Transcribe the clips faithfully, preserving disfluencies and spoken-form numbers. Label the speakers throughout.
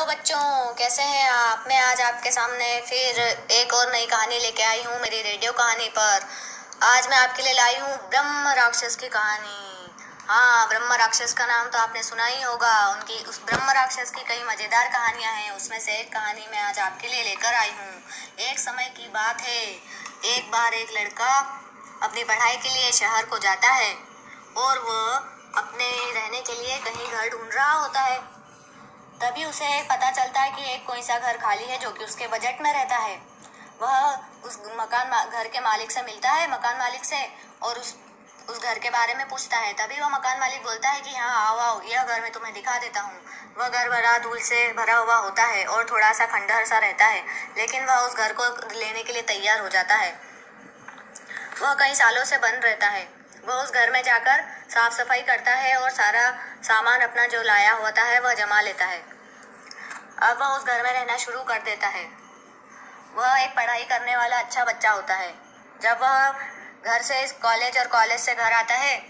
Speaker 1: बच्चों, कैसे हैं आप। मैं आज आपके सामने फिर एक और नई कहानी लेके आई हूँ मेरी रेडियो कहानी पर। आज मैं आपके लिए लाई हूँ ब्रह्म राक्षस की कहानी। हाँ, ब्रह्म राक्षस का नाम तो आपने सुना ही होगा। उनकी उस ब्रह्म राक्षस की कई मजेदार कहानियां हैं। उसमें से एक कहानी मैं आज आपके लिए लेकर आई हूँ। एक समय की बात है, एक बार एक लड़का अपनी पढ़ाई के लिए शहर को जाता है और वह अपने रहने के लिए कहीं घर ढूंढ रहा होता है। तभी उसे पता चलता है कि एक कोई सा घर खाली है जो कि उसके बजट में रहता है। वह उस मकान घर के मालिक से मिलता है, मकान मालिक से, और उस उस घर के बारे में पूछता है। तभी वह मकान मालिक बोलता है कि हाँ आओ आओ, यह घर मैं तुम्हें दिखा देता हूँ। वह घर भरा धूल से भरा हुआ होता है और थोड़ा सा खंडहर सा रहता है, लेकिन वह उस घर को लेने के लिए तैयार हो जाता है। वह कई सालों से बंद रहता है। वह उस घर में जाकर साफ सफाई करता है और सारा सामान अपना जो लाया होता है वह जमा लेता है। अब वह उस घर में रहना शुरू कर देता है। वह एक पढ़ाई करने वाला अच्छा बच्चा होता है। जब वह घर से कॉलेज और कॉलेज से घर आता है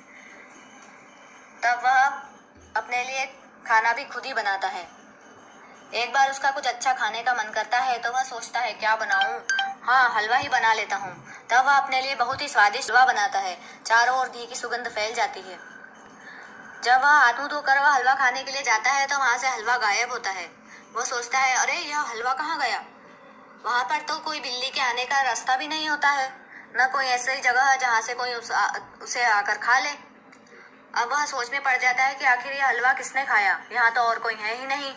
Speaker 1: तब वह अपने लिए खाना भी खुद ही बनाता है। एक बार उसका कुछ अच्छा खाने का मन करता है तो वह सोचता है क्या बनाऊं। हाँ, हलवा ही बना लेता हूँ। तब वह अपने लिए बहुत ही स्वादिष्ट हलवा बनाता है। चारों ओर घी की सुगंध फैल जाती है। जब वह हाथ मुंह धोकर वह हलवा खाने के लिए जाता है तो वहां से हलवा गायब होता है। वह सोचता है अरे यह हलवा कहाँ गया। वहां पर तो कोई बिल्ली के आने का रास्ता भी नहीं होता है, न कोई ऐसी जगह है जहाँ से कोई उस आ, उसे आकर खा ले। अब वह सोच में पड़ जाता है कि आखिर यह हलवा किसने खाया, यहाँ तो और कोई है ही नहीं।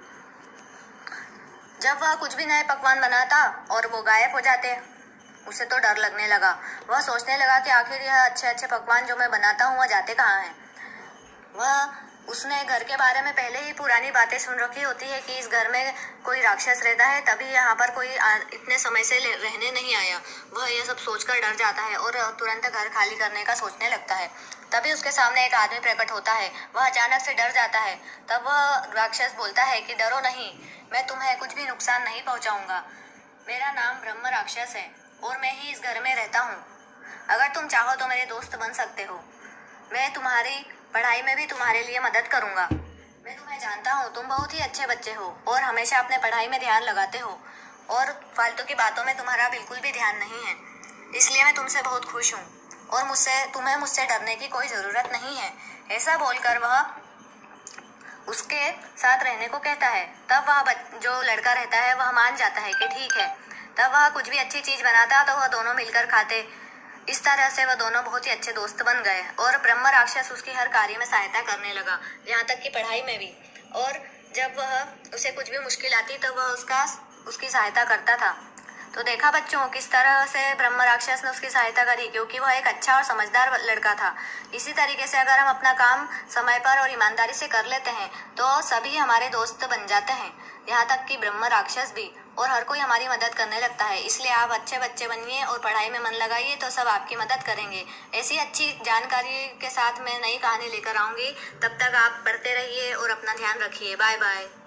Speaker 1: जब वह कुछ भी नए पकवान बनाता और वो गायब हो जाते, उसे तो डर लगने लगा। वह सोचने लगा कि आखिर यह अच्छे अच्छे पकवान जो मैं बनाता हूँ वह जाते कहाँ हैं। वह उसने घर के बारे में पहले ही पुरानी बातें सुन रखी होती है कि इस घर में कोई राक्षस रहता है, तभी यहाँ पर कोई इतने समय से रहने नहीं आया। वह यह सब सोचकर डर जाता है और तुरंत घर खाली करने का सोचने लगता है। तभी उसके सामने एक आदमी प्रकट होता है। वह अचानक से डर जाता है। तब वह राक्षस बोलता है कि डरो नहीं, मैं तुम्हें कुछ भी नुकसान नहीं पहुंचाऊंगा। मेरा नाम ब्रह्म राक्षस है और मैं ही इस घर में रहता हूँ। अगर तुम चाहो तो मेरे दोस्त बन सकते हो। मैं तुम्हारी पढ़ाई में भी तुम्हारे लिए मदद करूंगा। मैं तुम्हें जानता हूँ, तुम बहुत ही अच्छे बच्चे हो और हमेशा अपने पढ़ाई में ध्यान लगाते हो और फालतू की बातों में तुम्हारा बिल्कुल भी ध्यान नहीं है। इसलिए मैं तुमसे बहुत खुश हूँ और मुझसे तुम्हें मुझसे डरने की कोई जरूरत नहीं है। ऐसा बोलकर वह उसके साथ रहने को कहता है। तब वह जो लड़का रहता है वह मान जाता है कि ठीक है। तब वह कुछ भी अच्छी चीज बनाता तो वह दोनों मिलकर खाते। इस तरह से वह दोनों बहुत ही अच्छे दोस्त बन गए और ब्रह्म राक्षस उसकी हर कार्य में सहायता करने लगा, यहाँ तक कि पढ़ाई में भी। और जब वह उसे कुछ भी मुश्किल आती तो वह उसका उसकी सहायता करता था। तो देखा बच्चों किस तरह से ब्रह्म राक्षस ने उसकी सहायता करी, क्योंकि वह एक अच्छा और समझदार लड़का था। इसी तरीके से अगर हम अपना काम समय पर और ईमानदारी से कर लेते हैं तो सभी हमारे दोस्त बन जाते हैं, यहाँ तक कि ब्रह्म राक्षस भी, और हर कोई हमारी मदद करने लगता है। इसलिए आप अच्छे बच्चे बनिए और पढ़ाई में मन लगाइए तो सब आपकी मदद करेंगे। ऐसी अच्छी जानकारी के साथ मैं नई कहानी लेकर आऊंगी। तब तक आप पढ़ते रहिए और अपना ध्यान रखिए। Bye bye.